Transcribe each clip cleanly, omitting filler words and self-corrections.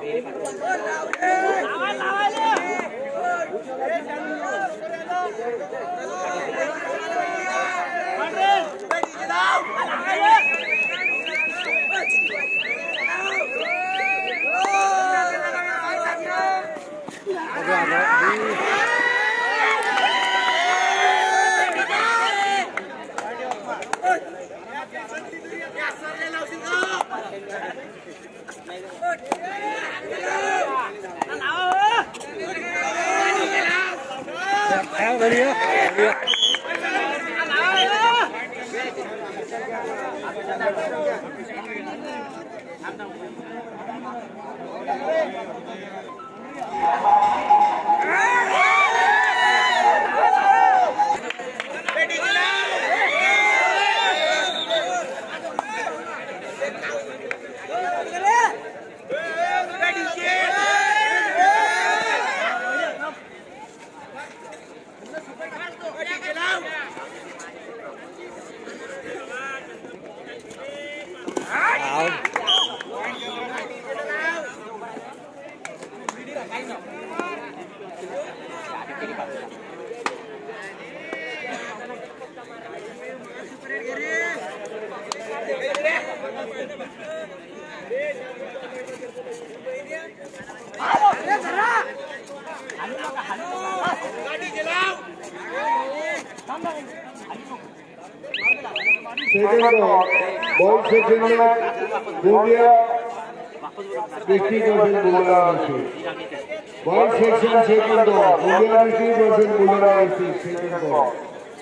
Ball section में Goliya district versus Bumra district ball section second ball Goliya district versus Bumra district second ball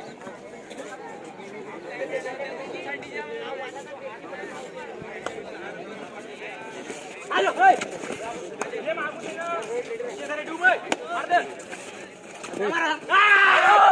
hello ओए ये मार ये करे डूब मार दे मार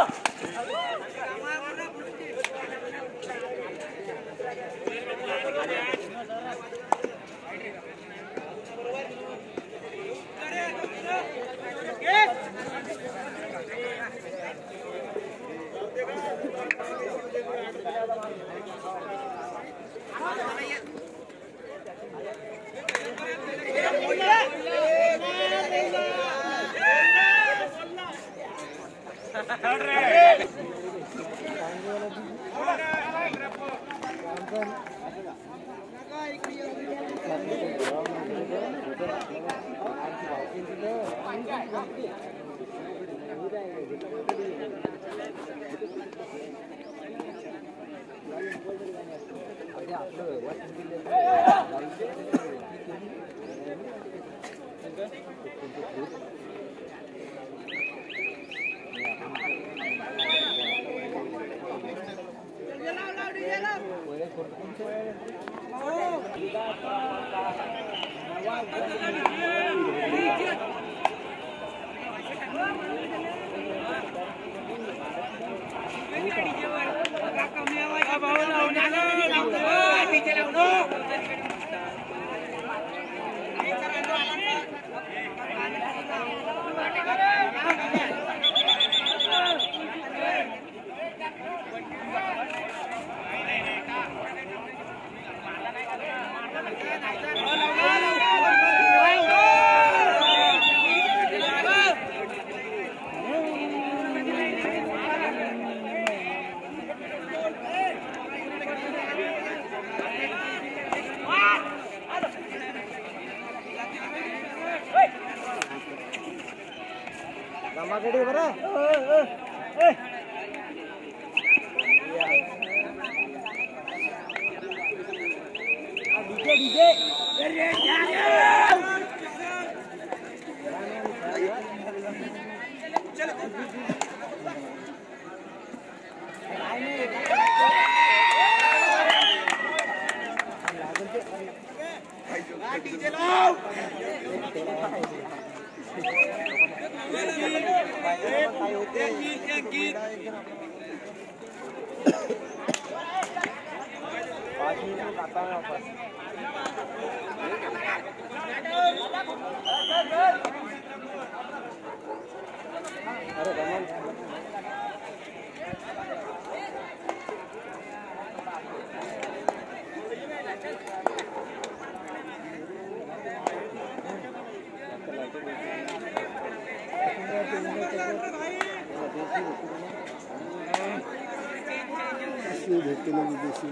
भेटते ना विदेशी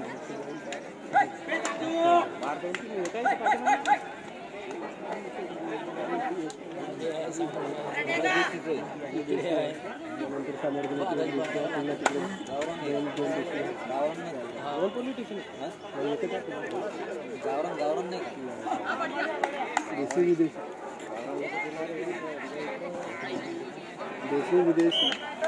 गावरान नाही देशी विदेशी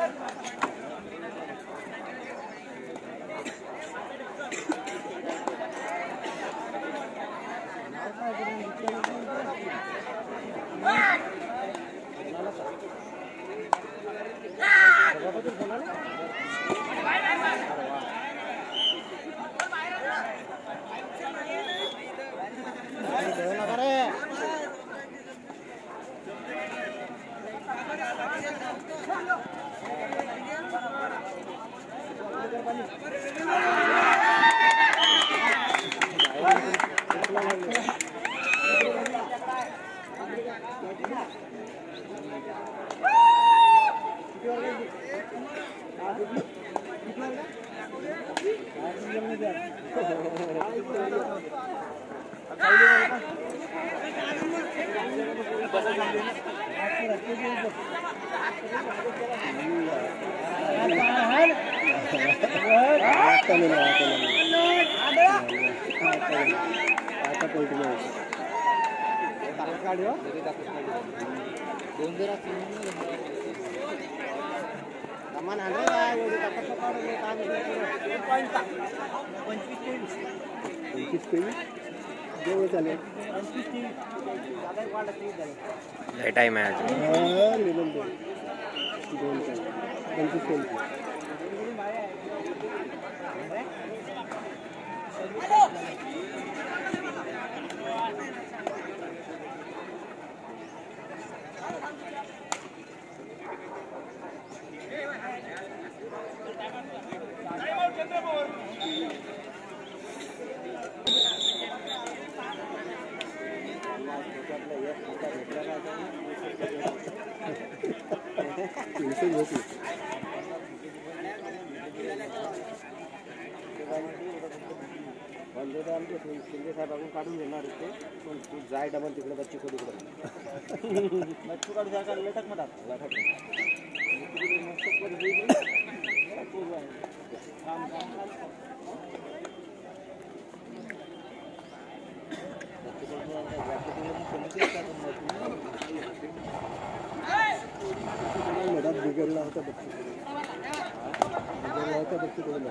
टाइम है शिंदे साहेब आपण काढून घेणार होते पण तू जाय डबल तिकडे बच्ची कोडी बच्चू काढू जागा लटक मधात मधात बिघडला होता बच्ची कोडी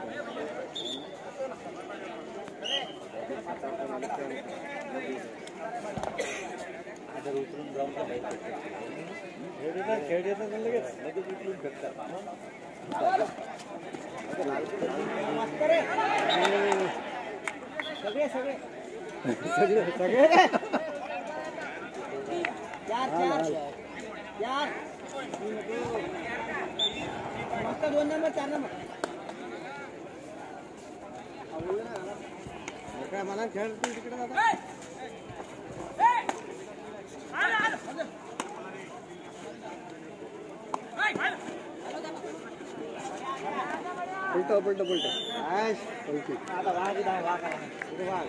उतरून जाऊन खेळ येतात लगेच उतरून फेकतात सगळे सगळे सगळे सगळे चार मस्त 2 नंबर 4 नंबर काय मला खेळ तिकडे जाता उलटा उलटा उलटा आश उलटी आता वाग दा वाग इधर वाग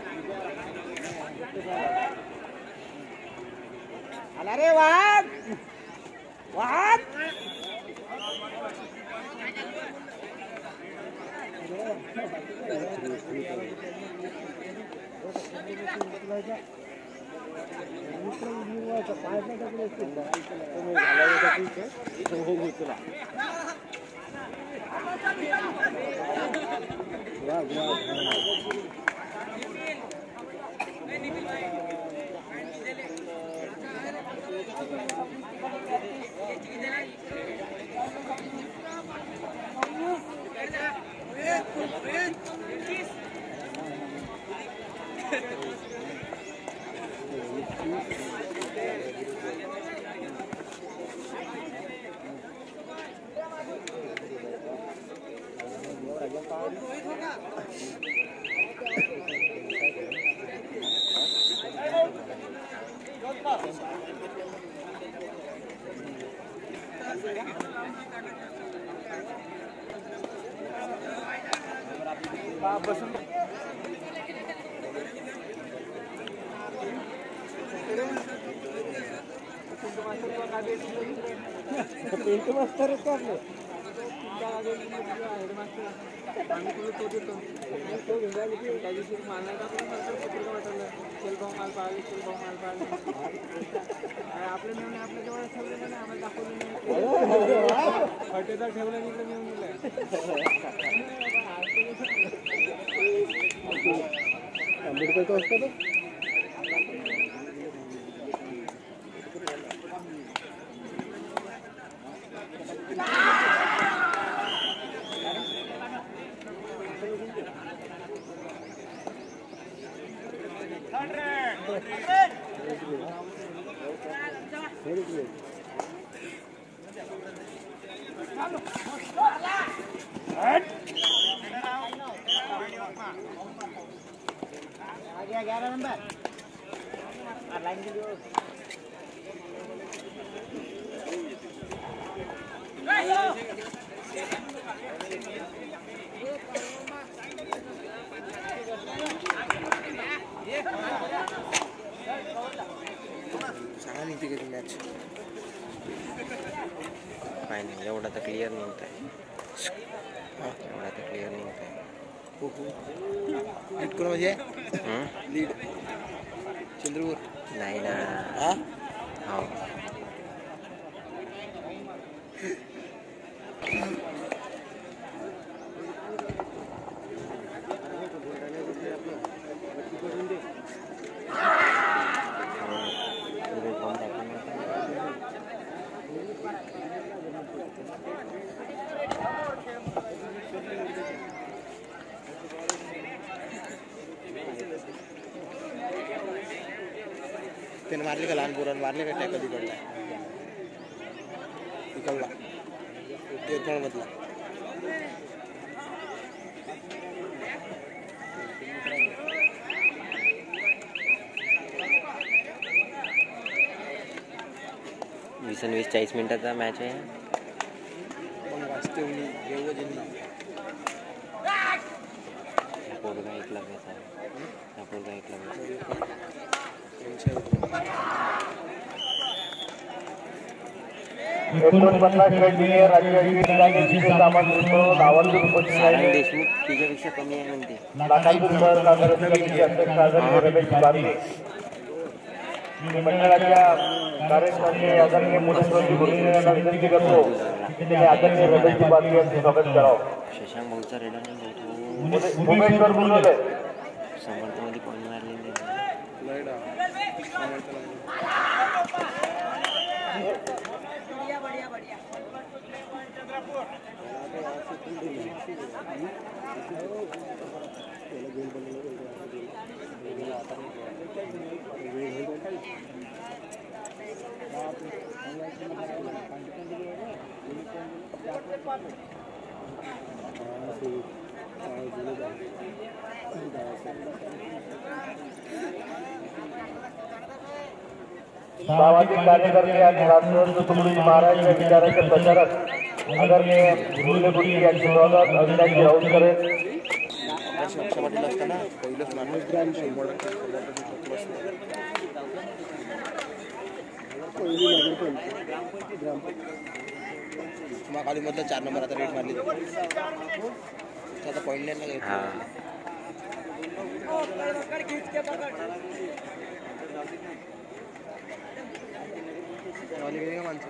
आला रे वाग वाग पेंट मास्टर है तो आपने आंबेडकर का उसका तो आगे 11 नंबर और लाइन के लिए सांगा निघते का मॅच काय नाही एवढा तर क्लिअर निघत आहे एवढा तर क्लिअर निघत आहे लीड कोण म्हणजे लीड चंद्रपूर नाही ना हा हो त्याने मारले का लहान पोरांना मारले का टॅकल इकडला इकडला मधला वीस 40 मिनिटाचा मॅच आहे पोरगा ऐकला पोरगा ऐकला देशमुख तिच्यापेक्षा कमी आहे म्हणते मंडळाच्या कार्यक्रमाचे आदरणीय मुख्यमंत्री विनंती करतो आदरणीय हृदयाची बातमी स्वागत करावं. शशांक भाऊचा रेडर भुवनेश्वर बोलवलंय समर्थमध्ये पॉईंट मारलेले सामाजिक कार्यकर्ते आणि राष्ट्रवादी तुकडोजी महाराज या विचाराचे प्रचारक आदरणीय भुवनेश्वर यांचे स्वागत अविनाश राऊत करेल. असताना पहिलंच माणूस खाली मधलं 4 नंबर आता रेट मारली आता पॉईंट नाही ना का माणसं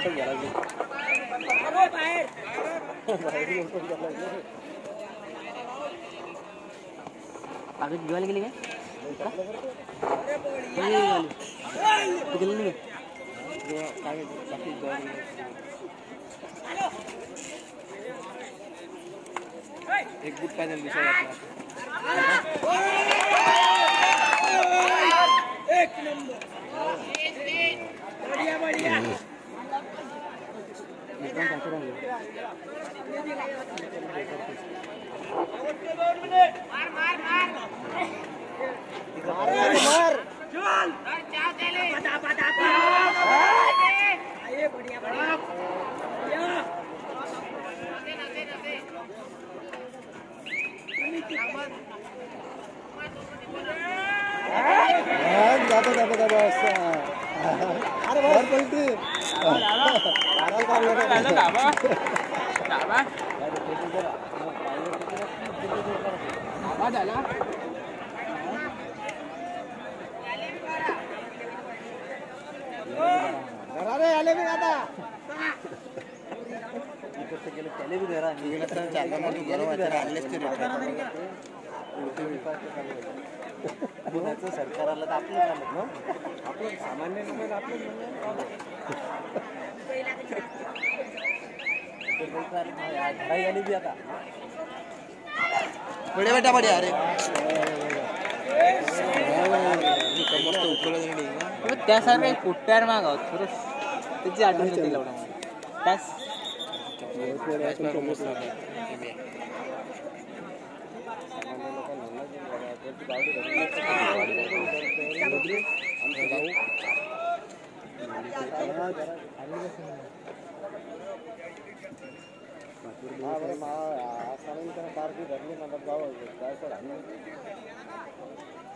वाटत घ्यायला लागली. कागद घेवायला गेली काय गेली नाही एक गुड फायनल विषय आपला. एक नंबर बढ़िया बढ़िया. मार चल बता बता ये बढ़िया बढ़िया जाता जाता जाता अरे बाहेर पलटी आले भी आता त्याले भी जरा पुण्याचं सरकार आलं तर आपलं झालं ना. आपलं सामान्य लोक आपलं घराई आली बी आता बडे बेटा बडे अरे मस्त उकळलं त्यासारखं कुट्ट्यावर मागावत खरंच त्याची आठवण येते एवढा त्याच पार्टी धरली ना गाव